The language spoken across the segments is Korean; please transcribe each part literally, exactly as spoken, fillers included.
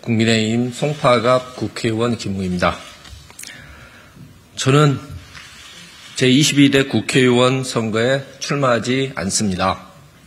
국민의힘 송파갑 국회의원 김웅입니다. 저는 제이십이 대 국회의원 선거에 출마하지 않습니다.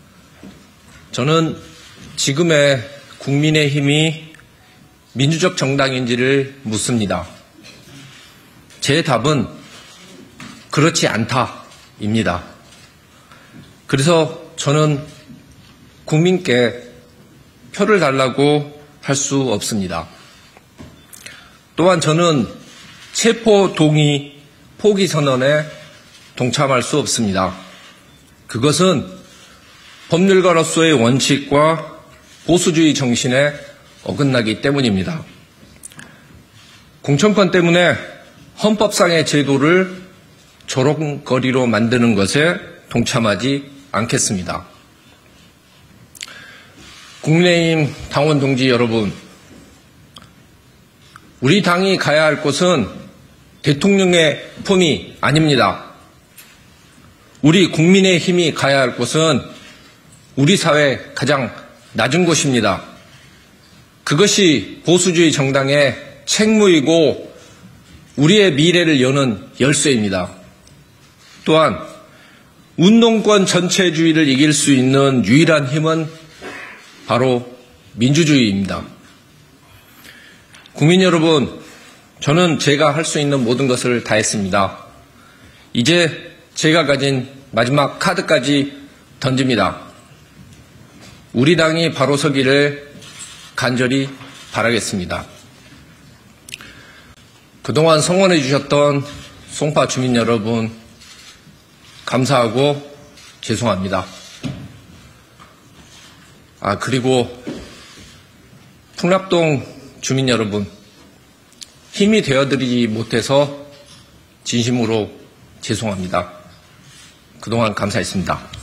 저는 지금의 국민의힘이 민주적 정당인지를 묻습니다. 제 답은 그렇지 않다입니다. 그래서 저는 국민께 표를 달라고 할 수 없습니다. 또한 저는 체포 동의 포기 선언에 동참할 수 없습니다. 그것은 법률가로서의 원칙과 보수주의 정신에 어긋나기 때문입니다. 공천권 때문에 헌법상의 제도를 조롱거리로 만드는 것에 동참하지 않겠습니다. 국민의힘 당원 동지 여러분, 우리 당이 가야 할 곳은 대통령의 품이 아닙니다. 우리 국민의힘이 가야 할 곳은 우리 사회 가장 낮은 곳입니다. 그것이 보수주의 정당의 책무이고 우리의 미래를 여는 열쇠입니다. 또한 운동권 전체주의를 이길 수 있는 유일한 힘은 바로 민주주의입니다. 국민 여러분, 저는 제가 할 수 있는 모든 것을 다했습니다. 이제 제가 가진 마지막 카드까지 던집니다. 우리 당이 바로 서기를 간절히 바라겠습니다. 그동안 성원해 주셨던 송파 주민 여러분, 감사하고 죄송합니다. 아, 그리고 풍납동 주민 여러분, 힘이 되어드리지 못해서 진심으로 죄송합니다. 그동안 감사했습니다.